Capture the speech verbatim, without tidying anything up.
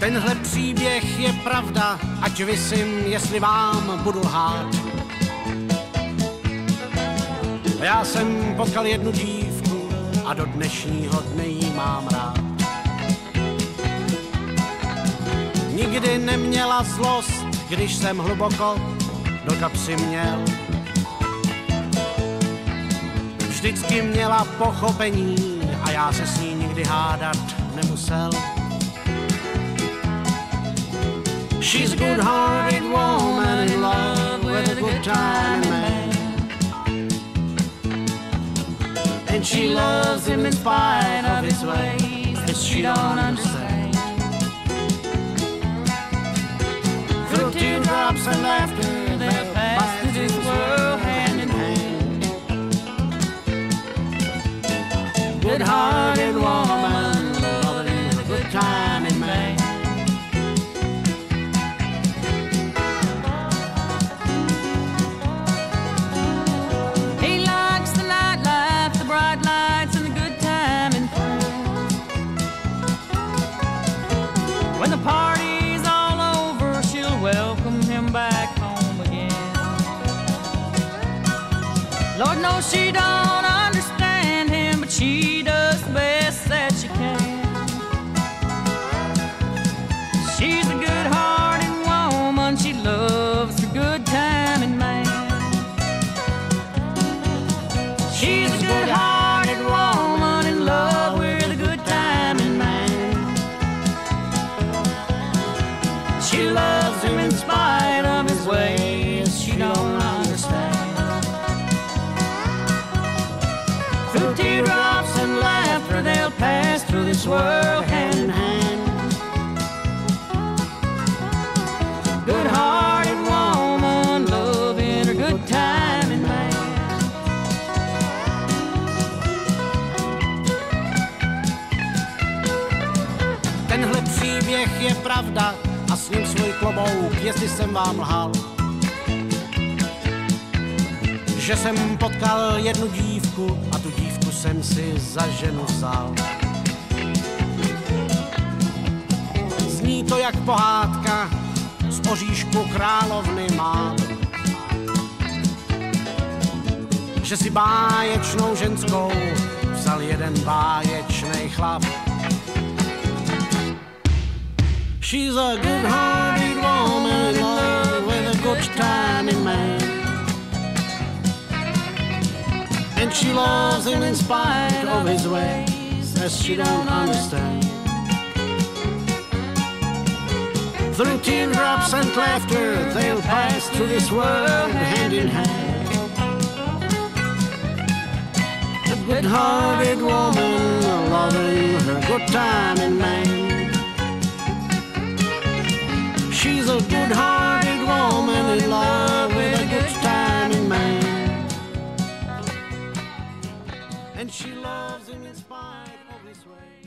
Tenhle příběh je pravda, ať visím, jestli vám budu lhát. Já jsem potkal jednu dívku a do dnešního dne jí mám rád. Nikdy neměla zlost, když jsem hluboko do kapsy měl. Vždycky měla pochopení a já se s ní nikdy hádat nemusel. She's a good-hearted woman in love with a good time man, and she loves him in spite of his ways that she don't understand. Through teardrops and laughter they'll pass through this world hand in hand. Good-hearted woman loving a good time in man. When the party's all over, she'll welcome him back home again. Lord knows she don't understand him, but she does the best that she can. She's a good-hearted woman, she loves her good-timing man. She's a good-hearted woman in love with a good-timing man. She loves him in spite of his ways she don't understand. Through teardrops and laughter they'll pass through this world hand in hand. Good-hearted woman loving her good timing man. Tenhle příběh je pravda a s ním svůj klobouk, jestli jsem vám lhal. Že jsem potkal jednu dívku a tu dívku jsem si za ženu vzal. Zní to jak pohádka z oříšku královny málo. Že si báječnou ženskou vzal jeden báječnej chlap. She's a good-hearted woman in love with a good-timing man, and she loves him in spite of his ways that she don't understand. Through teardrops and laughter they'll pass through this world hand in hand. A good-hearted woman loving her good-timing man. She's a good-hearted woman in love with a good-timing man, and she loves him in spite of his ways.